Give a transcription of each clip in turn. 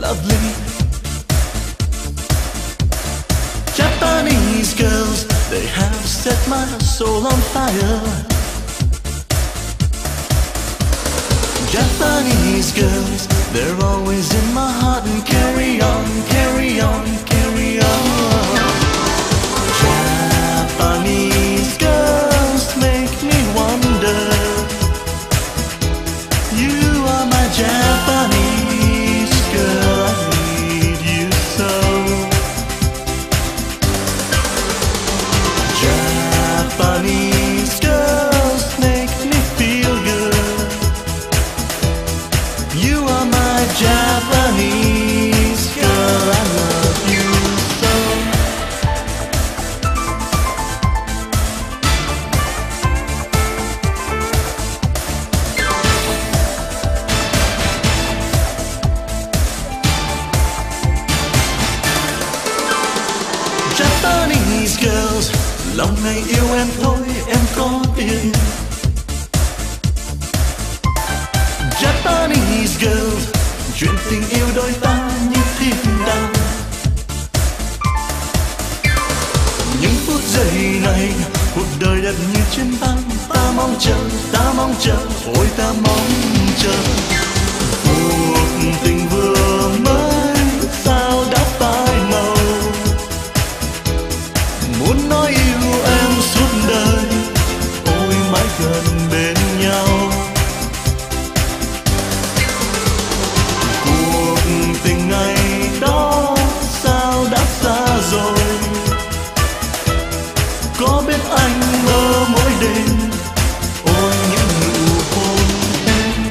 lovely. Japanese girls, they have set my soul on fire. Japanese girls, they're always in my heart and carry on, carry on, carry on. Japanese girls make me wonder. You are my Japanese girl, I need you so. Japanese girls make me feel good. You are my Japanese girl, I love you so. Japanese girls, lòng này yêu em thôi, em có biết. Japanese girls, chuyện tình yêu đôi ta như thiên đàng. Những phút giây này, cuộc đời đẹp như trên băng. Ta mong chờ, ôi ta mong chờ. Cuộc tình vừa mới, sao đã phai màu. Muốn nói yêu em suốt đời, ôi mãi gần bên nhau. Cuộc tình ngày đó sao đã xa rồi. Có biết anh mơ mỗi đêm, ôi những nụ hôn em.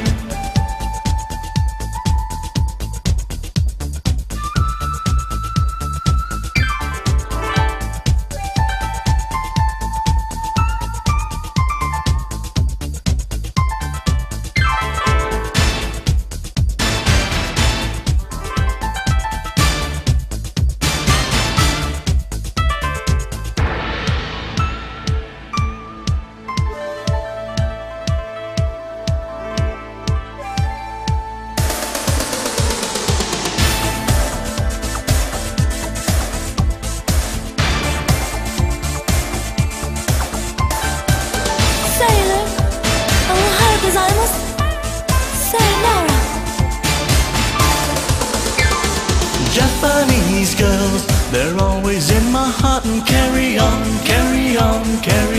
Japanese girls, they're always in my heart and carry on, carry on, carry on.